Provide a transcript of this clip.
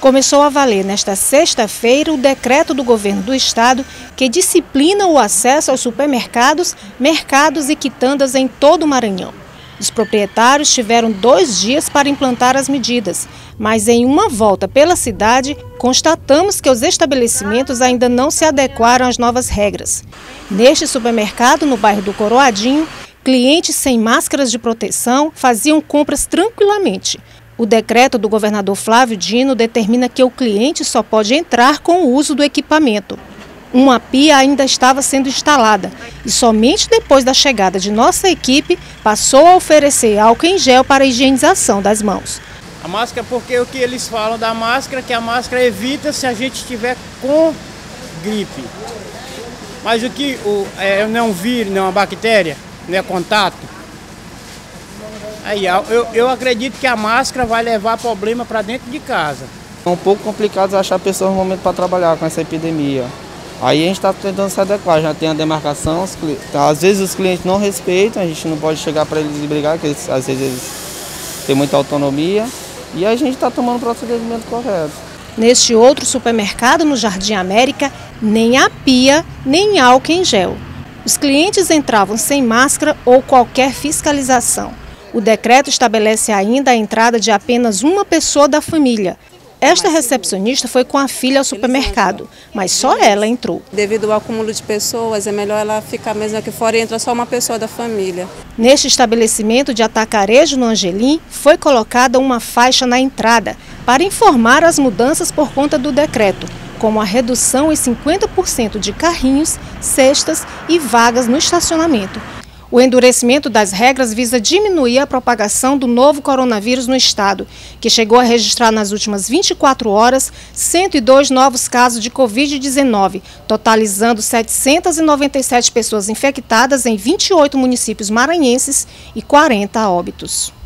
Começou a valer nesta sexta-feira o decreto do governo do estado que disciplina o acesso aos supermercados, mercados e quitandas em todo o Maranhão. Os proprietários tiveram 2 dias para implantar as medidas, mas em uma volta pela cidade, constatamos que os estabelecimentos ainda não se adequaram às novas regras. Neste supermercado, no bairro do Coroadinho, clientes sem máscaras de proteção faziam compras tranquilamente. O decreto do governador Flávio Dino determina que o cliente só pode entrar com o uso do equipamento. Uma pia ainda estava sendo instalada e somente depois da chegada de nossa equipe passou a oferecer álcool em gel para a higienização das mãos. A máscara, porque o que eles falam da máscara, que a máscara evita se a gente estiver com gripe. Mas o que não é um vírus, não é uma bactéria, não é contato. Aí, eu acredito que a máscara vai levar problema para dentro de casa. É um pouco complicado achar pessoas no momento para trabalhar com essa epidemia. Aí a gente está tentando se adequar, já tem a demarcação, às vezes os clientes não respeitam, a gente não pode chegar para eles e brigar, porque às vezes eles têm muita autonomia, e a gente está tomando o procedimento correto. Neste outro supermercado, no Jardim América, nem a pia, nem álcool em gel. Os clientes entravam sem máscara ou qualquer fiscalização. O decreto estabelece ainda a entrada de apenas uma pessoa da família. Esta recepcionista foi com a filha ao supermercado, mas só ela entrou. Devido ao acúmulo de pessoas, é melhor ela ficar mesmo aqui fora e entra só uma pessoa da família. Neste estabelecimento de atacarejo no Angelim, foi colocada uma faixa na entrada para informar as mudanças por conta do decreto, como a redução em 50% de carrinhos, cestas e vagas no estacionamento. O endurecimento das regras visa diminuir a propagação do novo coronavírus no estado, que chegou a registrar nas últimas 24 horas 102 novos casos de Covid-19, totalizando 797 pessoas infectadas em 28 municípios maranhenses e 40 óbitos.